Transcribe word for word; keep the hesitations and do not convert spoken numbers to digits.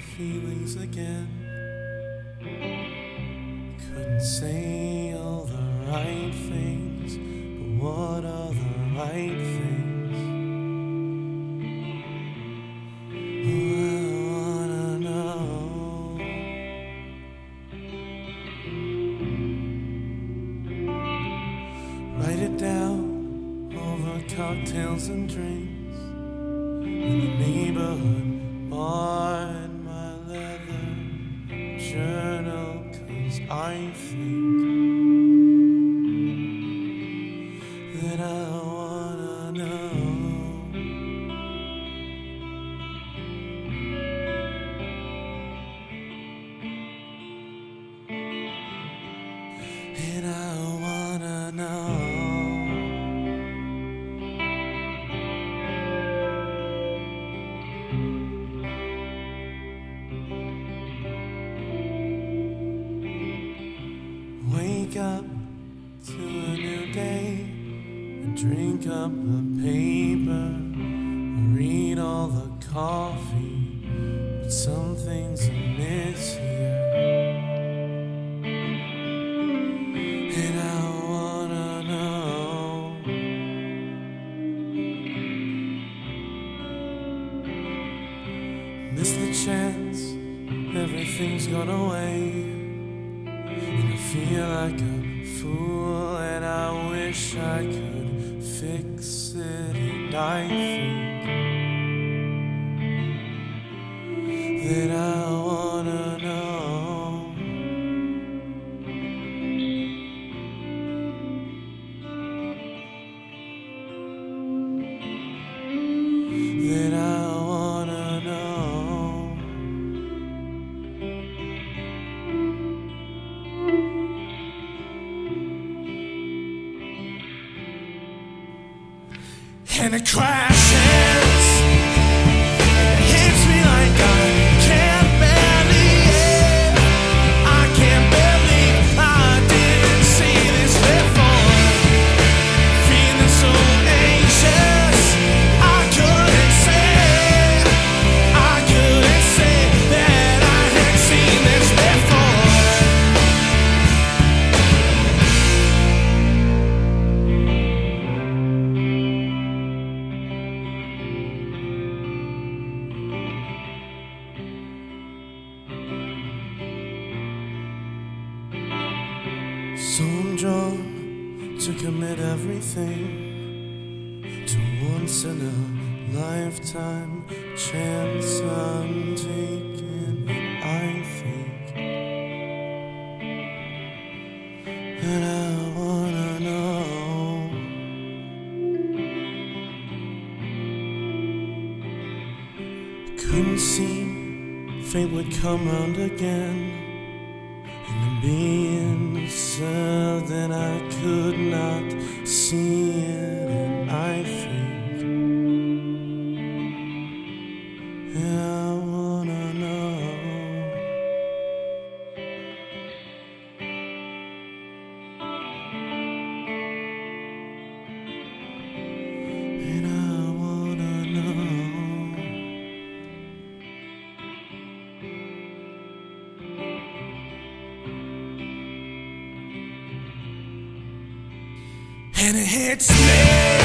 feelings again. Couldn't say all the right things, but what are the right things? Oh, I wanna know. Write it down over cocktails and drinks in the neighborhood bar in my leather journal, 'cause I think that I wanna know. And I wanna know. Wake up to a new day and drink up the paper, read all the coffee, but some things amiss here. And I wanna know. Miss the chance, everything's gone away. I feel like a fool and I wish I could fix it, and I think that I wanna know. That I wanna know. And it crashes, and it hits me like I can't believe, I can't believe I didn't see this before. Feeling so anxious, I couldn't say, I couldn't say that I had seen this before. So I'm drawn to commit everything to once in a lifetime chance I'm taking, and I think that I wanna know. Couldn't see fate would come round again, and being served, and I could not see it, and I think and I wanna know. And I wanna know. And it hits me.